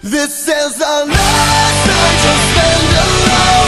This is the last night you'll spend alone.